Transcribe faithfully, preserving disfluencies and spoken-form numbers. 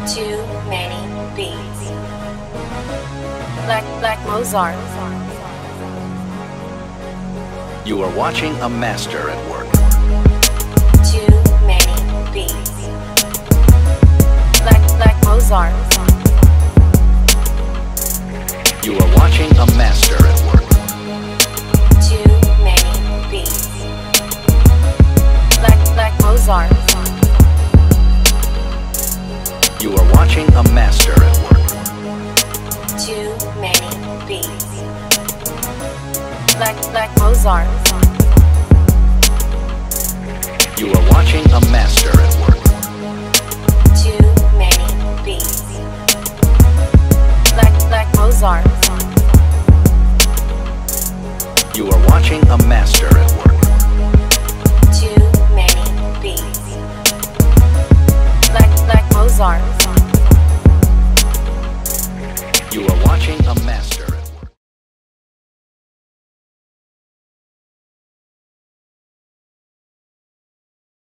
Too many beats. Black Black Mozart. You are watching a master at work. Too many beats. Black Black Mozart. You are watching a master at work. Too many beats. Black Black Mozart. You are watching a master at work. Too many beats. Black Black Mozart. You are watching a master at work. Too many beats. Black Black Mozart. You are watching a master at work. Too many beats. Black Black Mozart. You are watching a master.